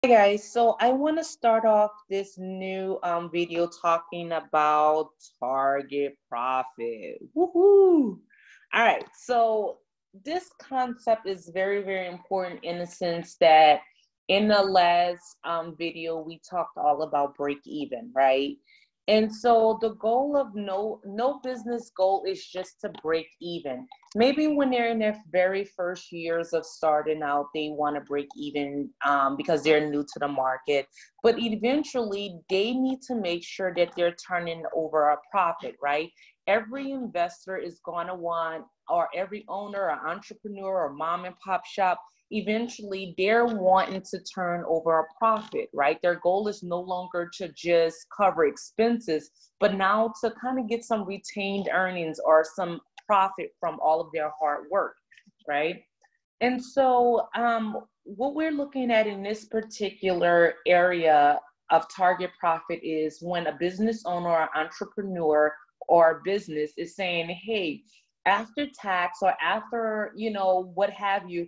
Hi guys, so I want to start off this new video talking about target profit. Woohoo! All right, so this concept is very, very important in the sense that in the last video we talked all about break even, right? And so the goal of no business goal is just to break even. Maybe when they're in their very first years of starting out, they want to break even because they're new to the market. But eventually, they need to make sure that they're turning over a profit, right? Every investor is going to want, or every owner or entrepreneur or mom and pop shop, eventually they're wanting to turn over a profit, right? Their goal is no longer to just cover expenses, but now to kind of get some retained earnings or some profit from all of their hard work, right? And so, what we're looking at in this particular area of target profit is when a business owner or entrepreneur or business is saying, hey, after tax or after, what have you,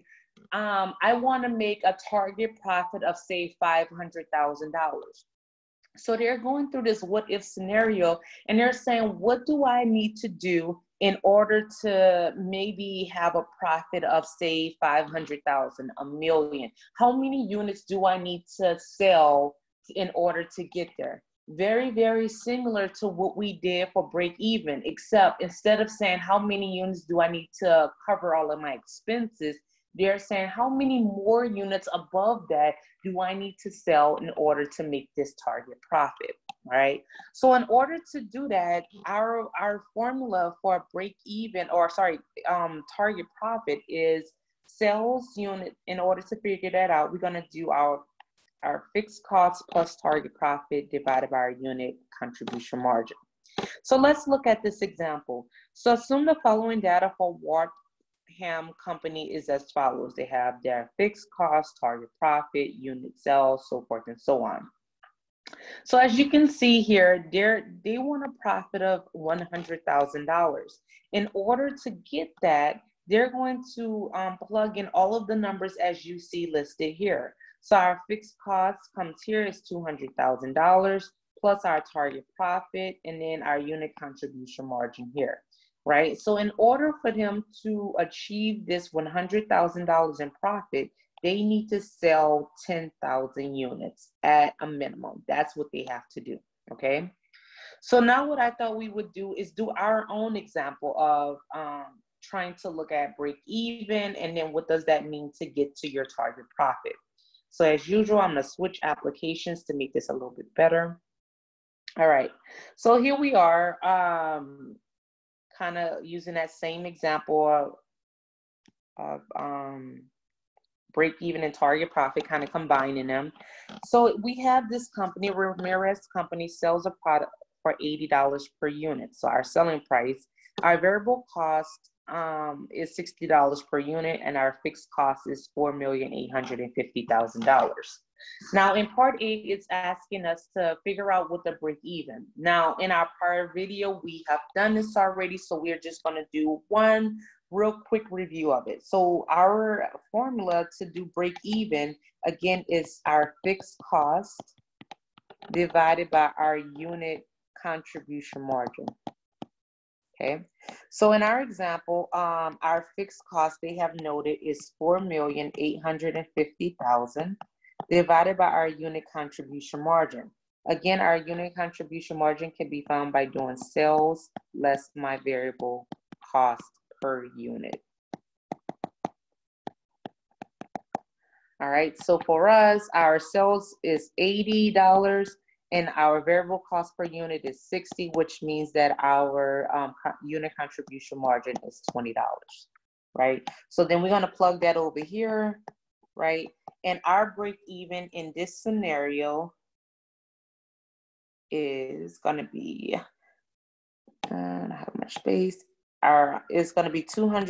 I want to make a target profit of, say, $500,000. So they're going through this what if scenario and they're saying, what do I need to do in order to maybe have a profit of, say, 500,000, a million? How many units do I need to sell in order to get there? Very, very similar to what we did for break even, except instead of saying how many units do I need to cover all of my expenses, they're saying how many more units above that do I need to sell in order to make this target profit, right? So in order to do that, our formula for break even, or sorry, target profit is sales unit. In order to figure that out, we're going to do our fixed costs plus target profit divided by our unit contribution margin. So let's look at this example. So assume the following data for Ham company is as follows. They have their fixed cost, target profit, unit sales, so forth and so on. So as you can see here, they want a profit of $100,000. In order to get that, they're going to plug in all of the numbers as you see listed here. So our fixed cost comes here is $200,000 plus our target profit and then our unit contribution margin here, right? So in order for them to achieve this $100,000 in profit, they need to sell 10,000 units at a minimum. That's what they have to do, okay? So now what I thought we would do is do our own example of trying to look at break even and then what does that mean to get to your target profit. So as usual, I'm gonna switch applications to make this a little bit better. All right, so here we are, kind of using that same example of break even and target profit, kind of combining them. So we have this company, Ramirez Company, sells a product for $80 per unit. So our selling price, our variable cost is $60 per unit, and our fixed cost is $4,850,000. Now in part A, it's asking us to figure out what the break even. Now in our prior video, we have done this already, so we're just going to do one real quick review of it. So our formula to do break even, again, is our fixed cost divided by our unit contribution margin. Okay, so in our example, our fixed cost they have noted is $4,850,000 divided by our unit contribution margin. Again, our unit contribution margin can be found by doing sales less my variable cost per unit. All right, so for us, our sales is $80 and our variable cost per unit is $60, which means that our unit contribution margin is $20, right? So then we're gonna plug that over here, right? And our break even in this scenario is gonna be, I don't have much space. It's gonna be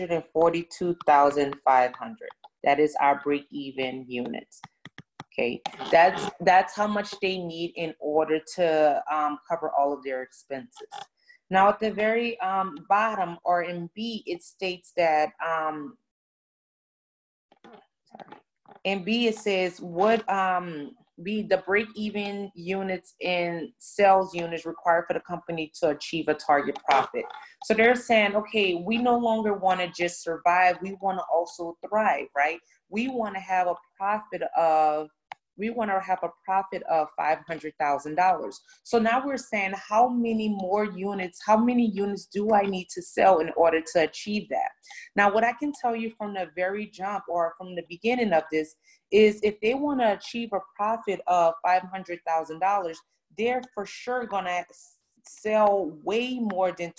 242,500. That is our break even units. Okay, that's how much they need in order to cover all of their expenses. Now at the very bottom, or in B, it states that, sorry, And B, it says, what B, the break-even units in sales units required for the company to achieve a target profit. So they're saying, okay, we no longer want to just survive. We want to also thrive, right? We want to have a profit of $500,000. So now we're saying, how many units do I need to sell in order to achieve that? Now, what I can tell you from the very jump or from the beginning of this is if they want to achieve a profit of $500,000, they're for sure going to sell way more than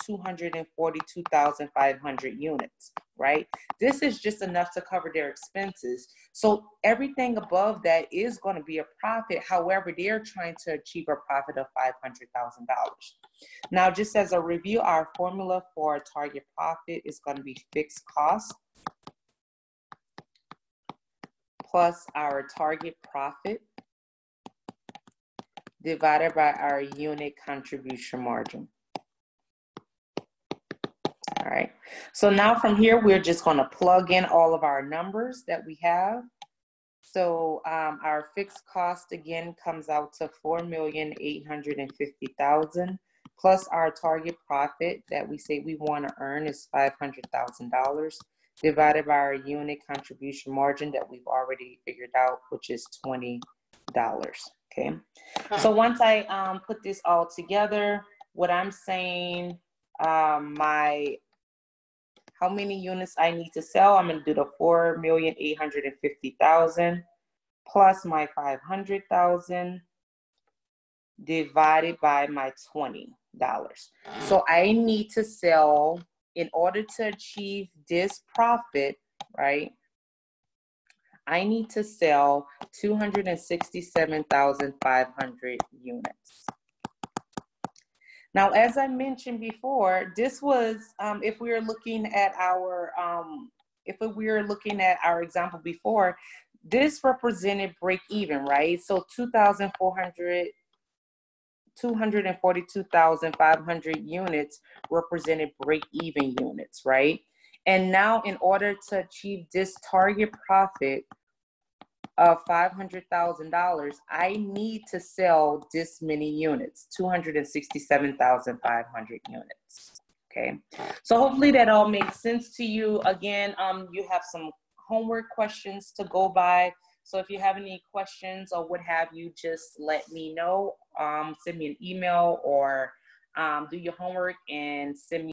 242,500 units, right? This is just enough to cover their expenses. So everything above that is going to be a profit. However, they're trying to achieve a profit of $500,000. Now, just as a review, our formula for target profit is going to be fixed cost plus our target profit divided by our unit contribution margin. All right, so now from here, we're just going to plug in all of our numbers that we have. So our fixed cost again comes out to $4,850,000 plus our target profit that we say we want to earn is $500,000 divided by our unit contribution margin that we've already figured out, which is $20. Okay. So once I put this all together, what I'm saying, how many units I need to sell, I'm going to do the 4,850,000 plus my 500,000 divided by my $20. So I need to sell, in order to achieve this profit, right? I need to sell 267,500 units. Now, as I mentioned before, this was, if we were looking at our example before, this represented break even, right? So 242,500 units represented break even units, right? And now in order to achieve this target profit of $500,000, I need to sell this many units, 267,500 units. Okay, so hopefully that all makes sense to you. Again, you have some homework questions to go by. So if you have any questions or what have you, just let me know. Send me an email or do your homework and send me